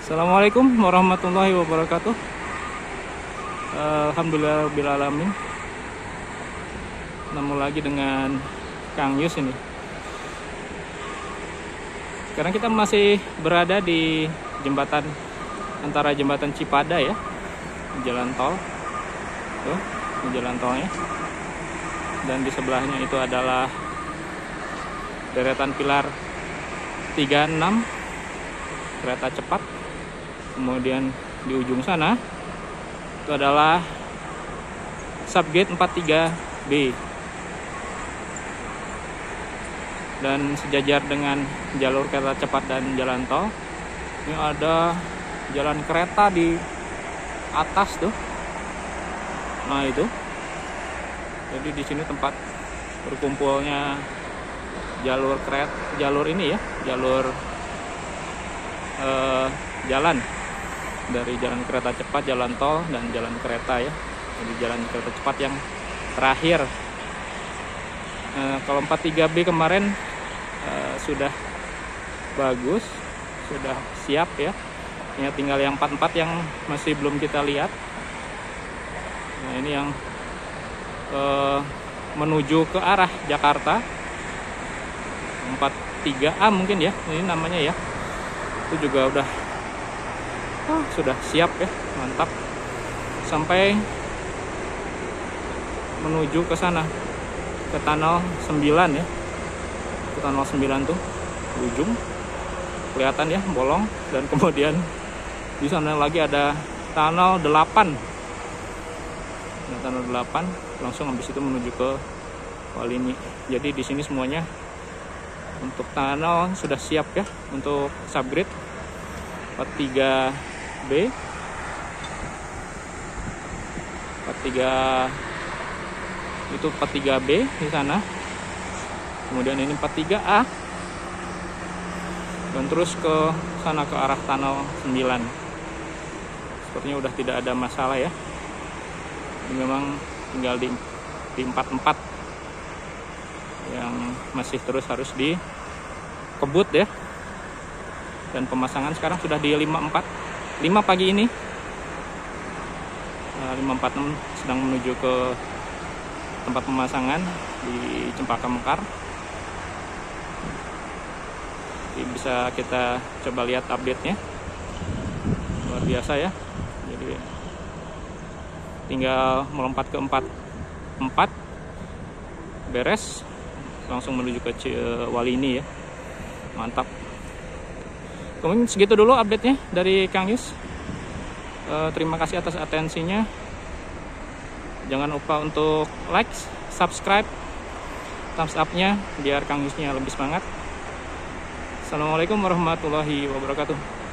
Assalamualaikum warahmatullahi wabarakatuh. Alhamdulillahirrahmanirrahim. Ketemu lagi dengan Kang Yus ini. Sekarang kita masih berada di jembatan antara jembatan Cipada ya, jalan tol. Tuh, jalan tolnya. Dan di sebelahnya itu adalah deretan pilar 36 kereta cepat. Kemudian di ujung sana itu adalah subgate 43B, dan sejajar dengan jalur kereta cepat dan jalan tol ini ada jalan kereta di atas tuh. Nah itu, jadi di sini tempat berkumpulnya jalur kereta, jalur ini ya, jalur jalan dari jalan kereta cepat, jalan tol, dan jalan kereta ya. Jadi jalan kereta cepat yang terakhir. Kalau 43B kemarin sudah bagus, sudah siap ya. Ini tinggal yang 44 yang masih belum kita lihat. Nah ini yang menuju ke arah Jakarta, 43A mungkin ya, ini namanya ya. Itu juga udah sudah siap ya, mantap, sampai menuju ke sana, ke tunnel 9 ya, ke tunnel 9 tuh ujung kelihatan ya, bolong. Dan kemudian di sana lagi ada tunnel 8. Nah, tunnel 8 langsung habis itu menuju ke Walini. Jadi di sini semuanya untuk tunnel sudah siap ya, untuk subgrade 43B, 43 itu 43B di sana. Kemudian ini 43A, dan terus ke sana ke arah tunnel 9. Sepertinya udah tidak ada masalah ya. Ini memang tinggal di 44 yang masih terus harus dikebut ya. Dan pemasangan sekarang sudah di 5 pagi ini. 5.46 sedang menuju ke tempat pemasangan di Cempaka Mekar. Jadi bisa kita coba lihat update-nya. Luar biasa ya. Jadi tinggal melompat ke 4 beres, langsung menuju ke Walini ya. Mantap. Kemudian segitu dulu update-nya dari Kang Yus. Terima kasih atas atensinya. Jangan lupa untuk like, subscribe, thumbs up-nya biar Kang Yusnya lebih semangat. Assalamualaikum warahmatullahi wabarakatuh.